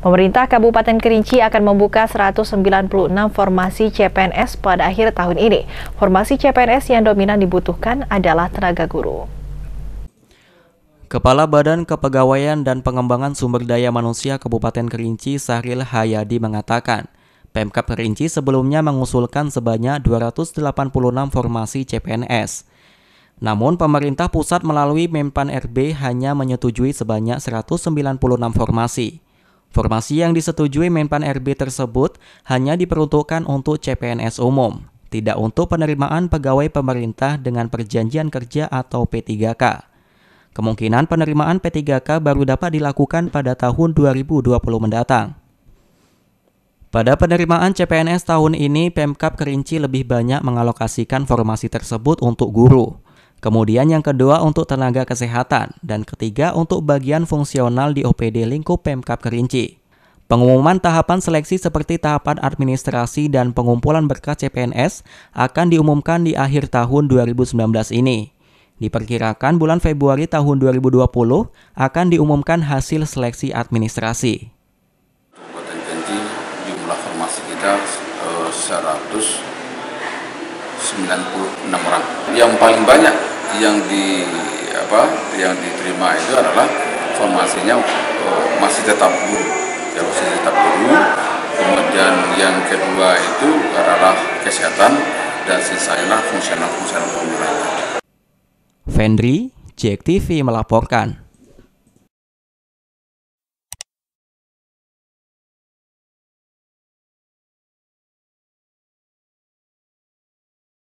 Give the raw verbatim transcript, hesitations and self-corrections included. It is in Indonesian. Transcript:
Pemerintah Kabupaten Kerinci akan membuka seratus sembilan puluh enam formasi C P N S pada akhir tahun ini. Formasi C P N S yang dominan dibutuhkan adalah tenaga guru. Kepala Badan Kepegawaian dan Pengembangan Sumber Daya Manusia Kabupaten Kerinci, Sahril Hayadi, mengatakan, Pemkab Kerinci sebelumnya mengusulkan sebanyak dua ratus delapan puluh enam formasi C P N S. Namun, pemerintah pusat melalui Menpan R B hanya menyetujui sebanyak seratus sembilan puluh enam formasi. Formasi yang disetujui Menpan R B tersebut hanya diperuntukkan untuk C P N S umum, tidak untuk penerimaan pegawai pemerintah dengan perjanjian kerja atau P tiga K. Kemungkinan penerimaan P tiga K baru dapat dilakukan pada tahun dua ribu dua puluh mendatang. Pada penerimaan C P N S tahun ini, Pemkab Kerinci lebih banyak mengalokasikan formasi tersebut untuk guru. Kemudian yang kedua untuk tenaga kesehatan, dan ketiga untuk bagian fungsional di O P D lingkup Pemkab Kerinci. Pengumuman tahapan seleksi seperti tahapan administrasi dan pengumpulan berkas C P N S akan diumumkan di akhir tahun dua ribu sembilan belas ini. Diperkirakan bulan Februari tahun dua ribu dua puluh akan diumumkan hasil seleksi administrasi. Kabupaten Kerinci jumlah formasi kita seratus sembilan puluh enam orang. Yang paling banyak yang di apa yang diterima itu adalah formasinya uh, masih tetap guru, ya masih tetap guru. Kemudian yang kedua itu adalah kesehatan dan sisanya fungsional-fungsional pemerintah. Fendri, J E K T V melaporkan.